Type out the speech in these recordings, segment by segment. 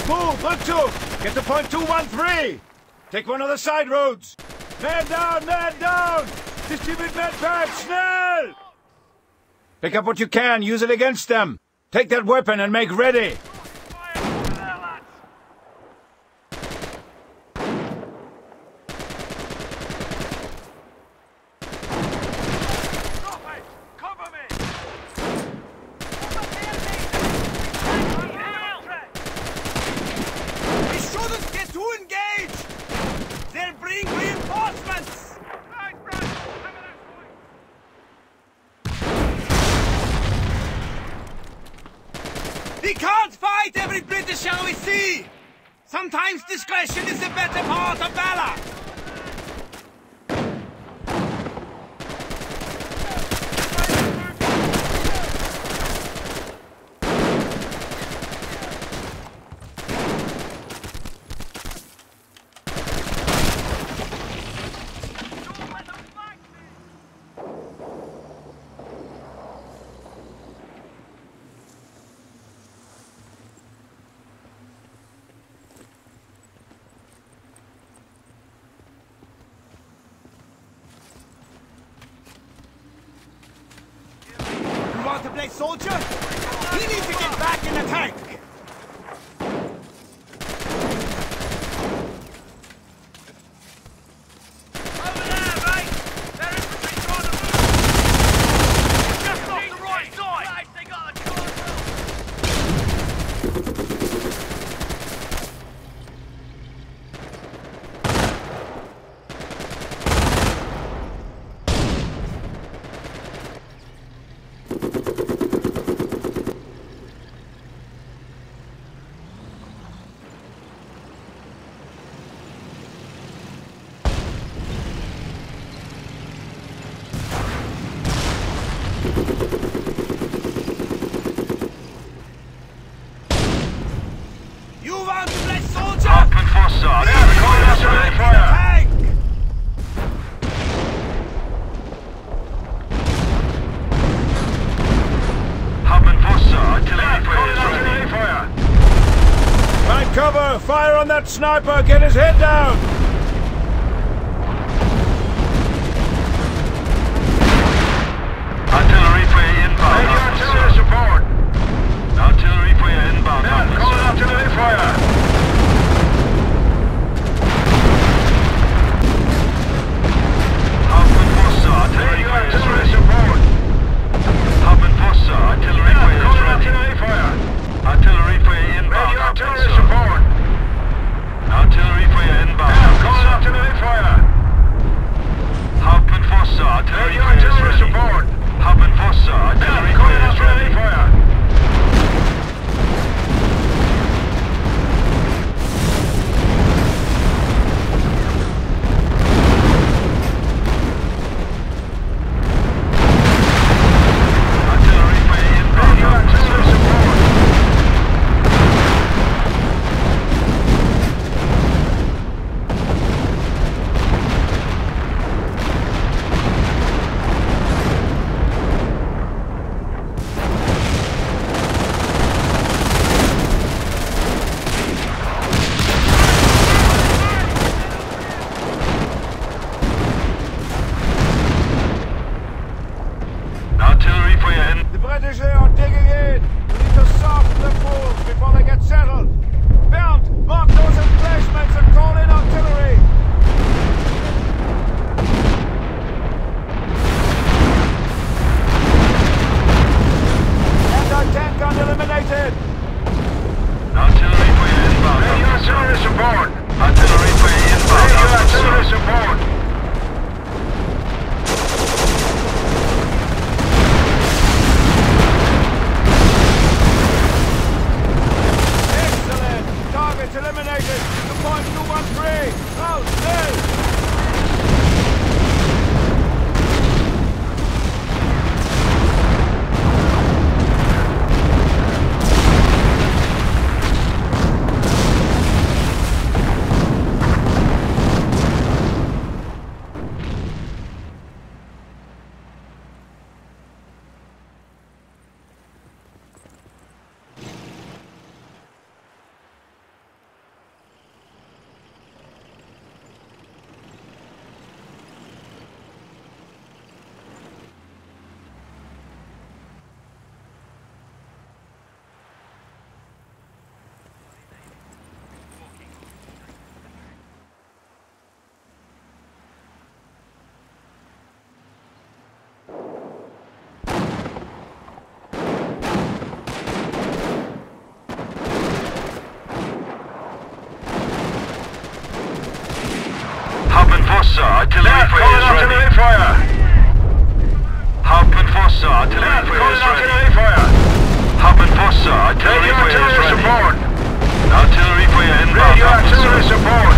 Move! Rückzug! Get to point 213! Take one of the side roads! Man down! Man down! Distribute med packs! Schnell! Pick up what you can, use it against them! Take that weapon and make ready! We can't fight every British shall we see! Sometimes discretion is the better part of valor! Want to play soldier? He needs to get back in the tank! Over there, mate! They're infantry trying to move! Just off the right side! They got a You want to play soldier? Hauptfoster, Artillerie fire! Hauptfoster, Artillerie fire! Find cover! Fire on that sniper! Get his head down! Artillery fire inbound. Artillery support! Artillery fire inbound. Call artillery fire! Hauptfoster, artillery support! Hauptfoster, artillery fire is ready. Artillery fire inbound. Artillery support! Artillery fire inbound. Call artillery fire! Hauptfoster, artillery fire support! Hauptfoster, artillery fire is ready. The British are digging in! We need to soften the fools before they get settled! Belt! Mark those emplacements and call in artillery! Anti-tank gun eliminated! Artillery fire inbound. Artillery support! Artillery fire inbound. Artillery support! Eliminated! To point 213! calling artillery fire. Hauptmann-Fosse, artillery fire is ready. Hauptmann-Fosse, artillery fire is ready. Artillery fire inbound. Radio artillery support.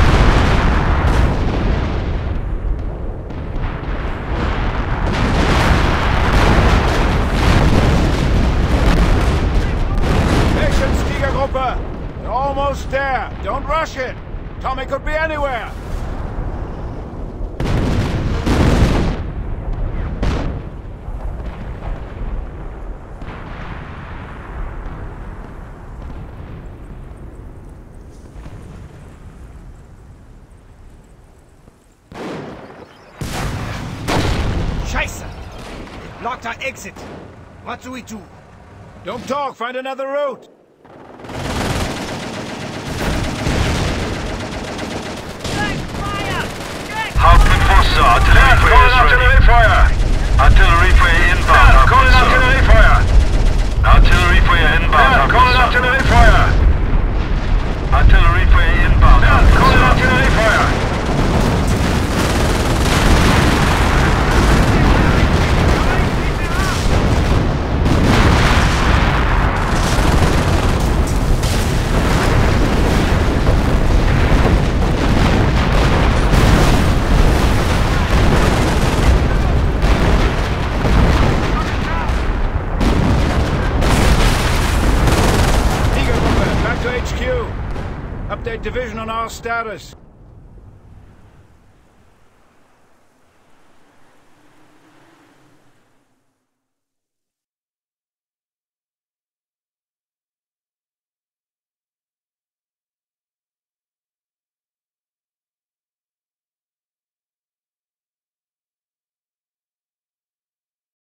Tigergruppe! They're almost there. Don't rush it. Tommy could be anywhere. Scheiße! Blocked our exit. What do we do? Don't talk. Find another route. Hauptmann-Fosse, artillery fire. Artillery fire inbound. Calling artillery fire. Artillery fire inbound. Calling artillery fire. Artillery fire inbound. Calling artillery fire. HQ. Update division on our status.